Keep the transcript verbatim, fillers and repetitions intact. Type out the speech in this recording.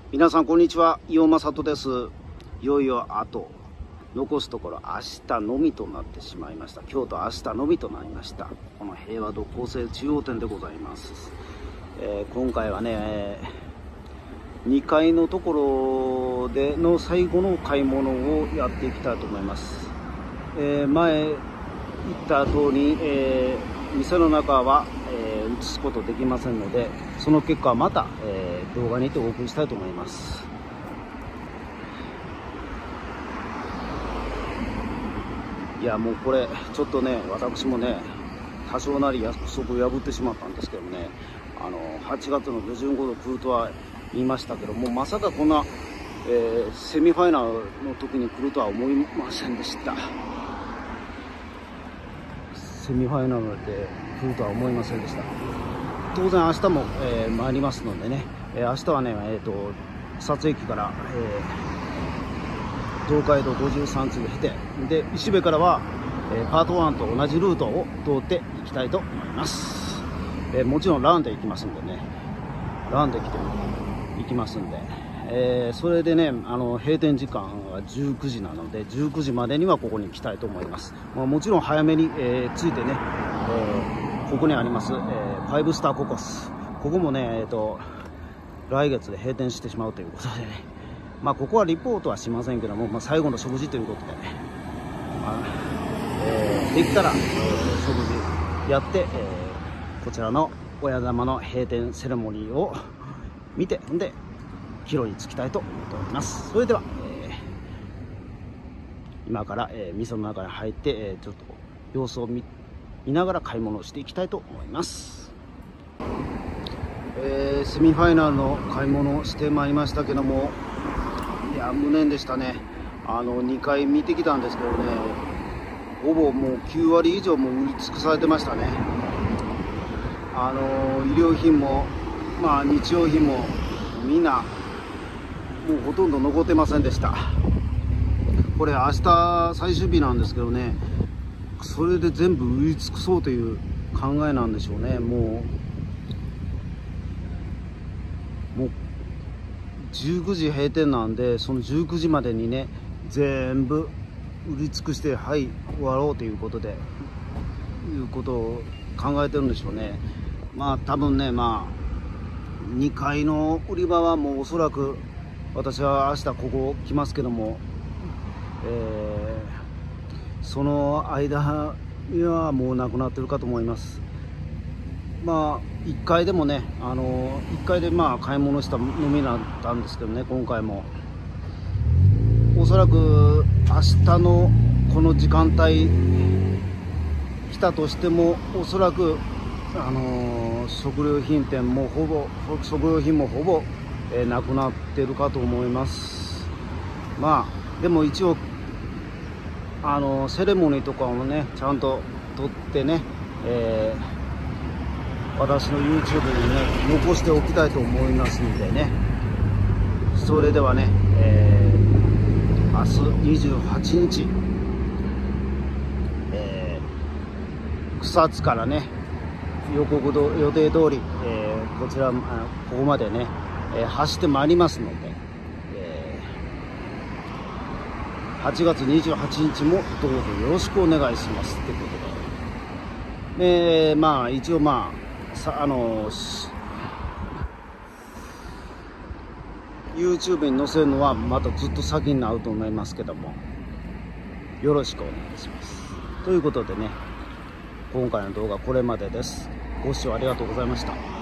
皆さんこんにちは、伊尾正人です。いよいよあと残すところ明日のみとなってしまいました。今日と明日のみとなりました。この平和土構成中央店でございます。えー、今回はね、えー、にかいのところでの最後の買い物をやっていきたいと思います。えー、前言った通り、えー、店の中は、えー、映すことできませんので、その結果はまた、えー、動画にてお送りしたいと思います。いやもうこれちょっとね、私もね多少なり約束を破ってしまったんですけどね、あのはちがつの下旬頃来るとは言いましたけども、まさかこんな、えー、セミファイナルの時に来るとは思いませんでした。セミファイナルで来るとは思いませんでした。当然明日も、えー、参りますのでね、えー、明日はね、えーと、撮影機から、えー、東海道ごじゅうさん次を経て、で石部からは、えー、パートワンと同じルートを通っていきたいと思います。えー、もちろんランで行きますんでね、ランで来て行きますんで、えー、それでね、あの閉店時間はじゅうくじなので、じゅうくじまでにはここに来たいと思います。まあ、もちろん早めに、えー、着いてね、えー、ここにあります、えー、ファイブスターココス、ここもね、えーと、来月で閉店してしまうということでね、まあ、ここはリポートはしませんけども、まあ、最後の食事ということでね、まあえー、できたら、えー、食事やって、えー、こちらの親玉の閉店セレモニーを見て、んで帰路に着きたいと思っております。それでは、えー、今から、えー、店の中に入って、えー、ちょっと様子を 見, 見ながら買い物をしていきたいと思います。えー、セミファイナルの買い物をしてまいりましたけども、いや無念でしたね。あのにかい見てきたんですけどね、ほぼもうきゅうわり以上も売り尽くされてましたね。あの衣料品も、まあ、日用品もみんなもうほとんど残ってませんでした。これ明日最終日なんですけどね、それで全部売り尽くそうという考えなんでしょうね。もうもうじゅうくじ閉店なんで、そのじゅうくじまでにね全部売り尽くして、はい終わろうということでいうことを考えてるんでしょうね。まあ多分ね、まあにかいの売り場はもうおそらく、私は明日ここ来ますけども、えー、その間にはもうなくなってるかと思います。まあいっかいでもね、あのいっかいでまあ買い物したのみだったんですけどね、今回もおそらく明日のこの時間帯来たとしても、おそらくあの食料品店もほぼ食料品もほぼ、えー、なくなってるかと思います。まあでも一応あのセレモニーとかもねちゃんと撮ってね、えー、私の ユーチューブ にね残しておきたいと思いますのでね、それではね、えー、明日にじゅうはちにち、えー、草津からね予告ど予定通り、えー、こちらここまでね、えー、走ってまいりますので、えー、はちがつにじゅうはちにちもどうぞよろしくお願いしますということで、でまあ一応まあさあの ユーチューブ に載せるのはまたずっと先になると思いますけども、よろしくお願いします。ということでね、今回の動画はこれまでです。ご視聴ありがとうございました。